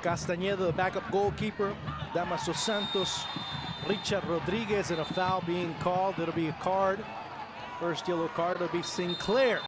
Castañeda, the backup goalkeeper. Damaso Santos, Richard Rodriguez, and a foul being called. It'll be a card. First yellow card will be Sinclair.